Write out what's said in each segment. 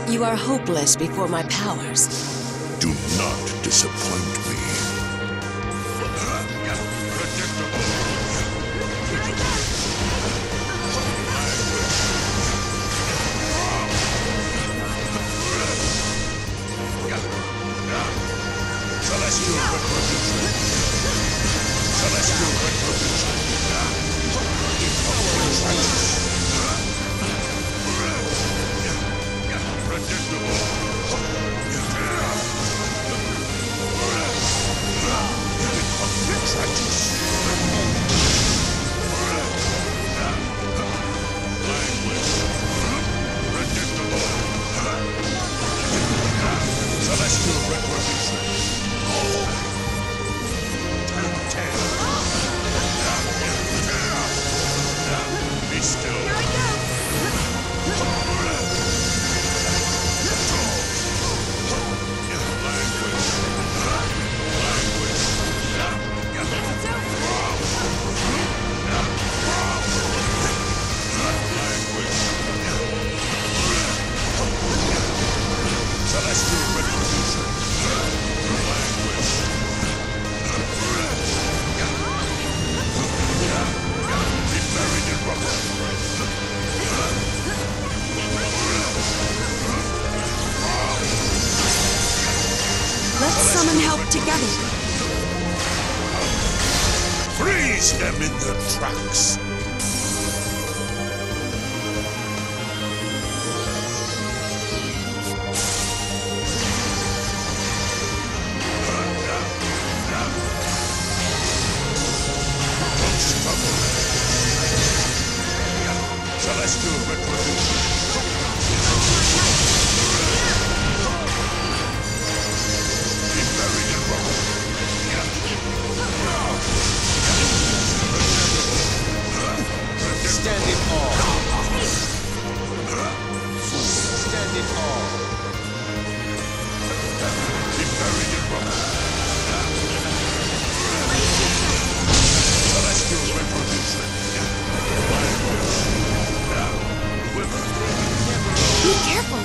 You are hopeless before my powers. Do not disappoint me. Celestial retribution. Celestial retribution. Predictable. Celestial retribution. Be still. Celestial retribution. Language. Be buried in rubble. Let's summon help together. Freeze them in their tracks. Celestial retribution. Be buried in rubble. Stand in awe. Stand in awe. Be buried in rubble. Celestial retribution. Be careful.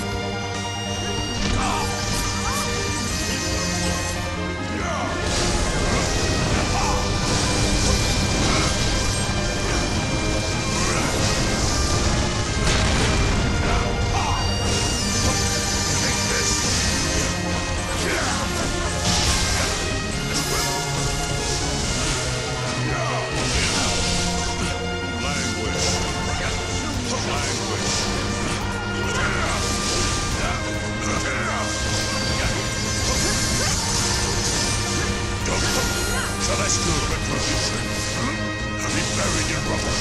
Celestial retribution. Be buried in rubble.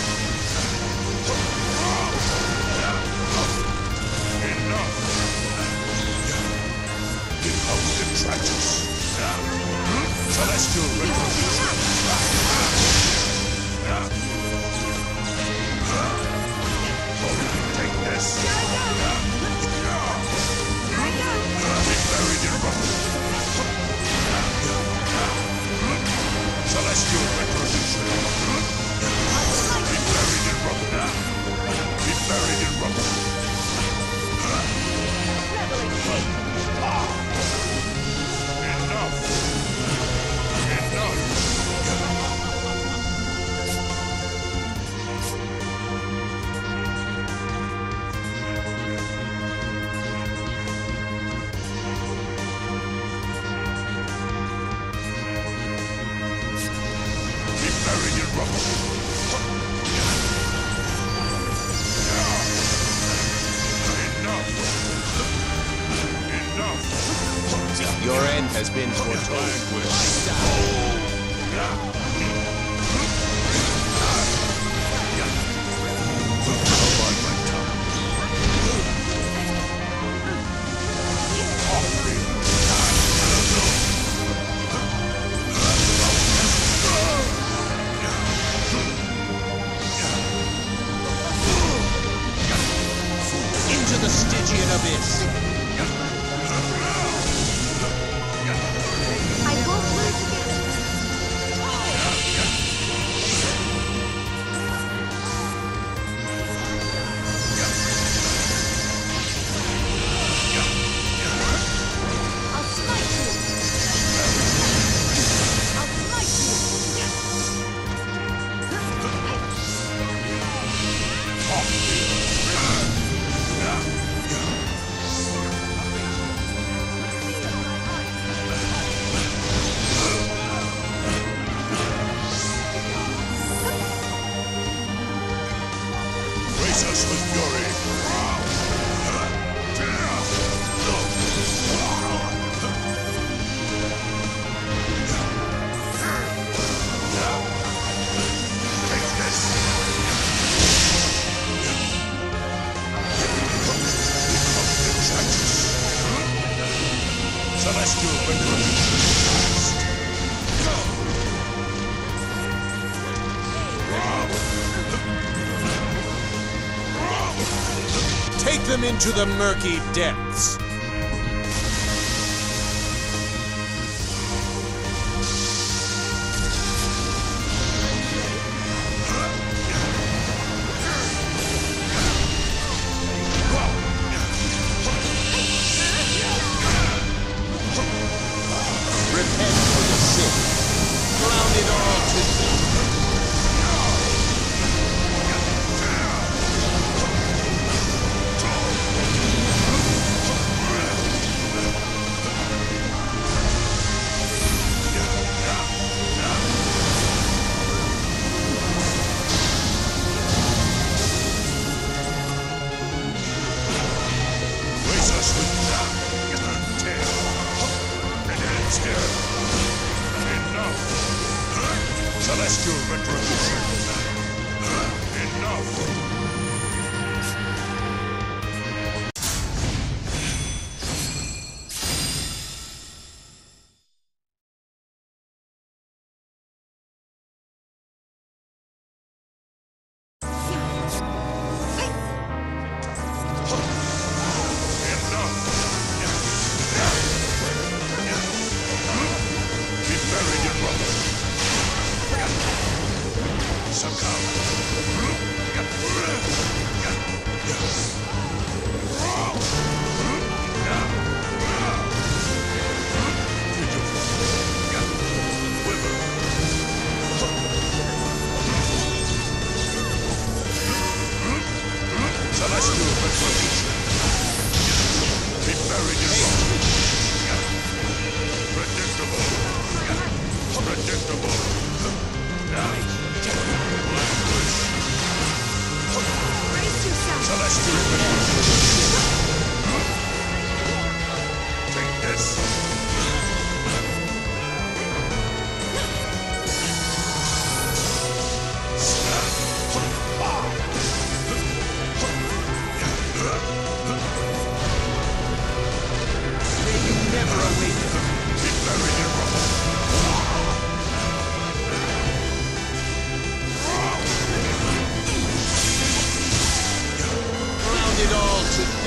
Enough. Become detritus. Celestial retribution. Take this. Be buried in rubble. Celestial retribution. Be buried in rubble. Be buried in rubble. Enough. Enough. Buried in rubble. Enough. Enough. Your end has been foretold. Into the Stygian abyss. I won't lose again. us with fury! Take this! Celestial Retribution! Take them into the murky depths. Repent for the sin. Ground it all to thee. Raise us with tail. It ends here. Enough. Celestial Retribution. Enough. Be buried in rubble. Succumb. Celestial Retribution. Be buried in rubble. Predictable. Predictable. Languish. Brace yourself. Celestial Retribution. Take this. May you never awaken. Be buried in rubble. Ground it all to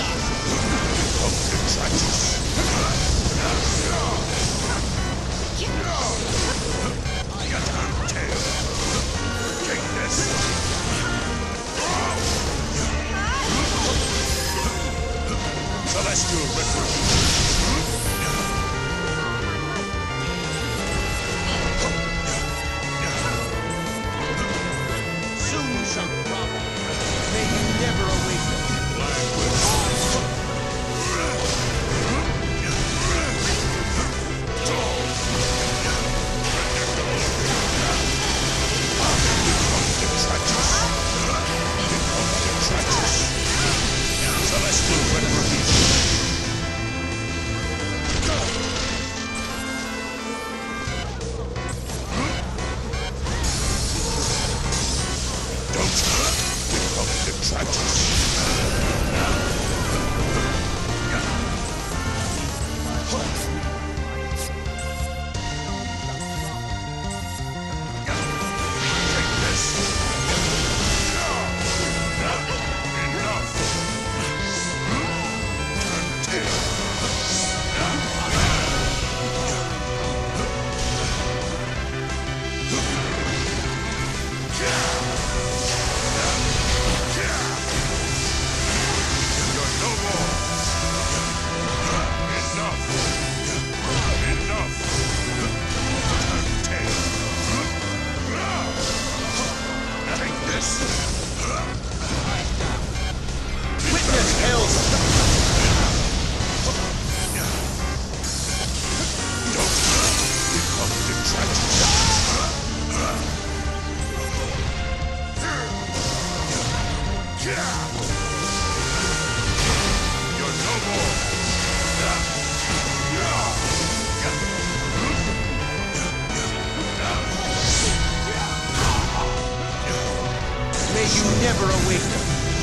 May you never awaken.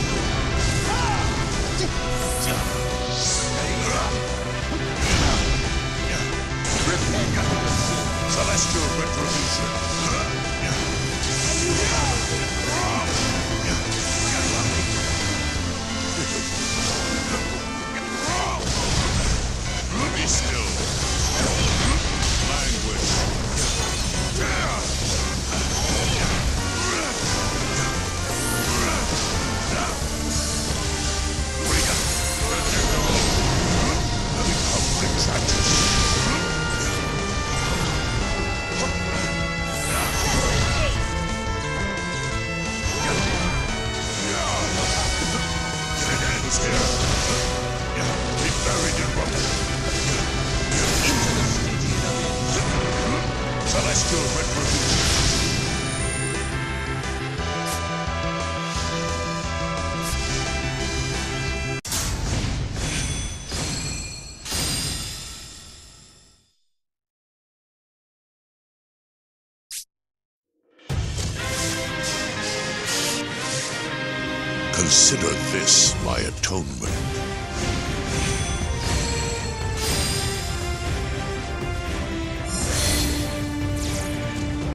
Repent of your sin. Celestial retribution. Be still. Language. Become retracted. It ends here. Be buried in rubble. Into the Stygian abyss. Celestial retribution. Consider this my atonement.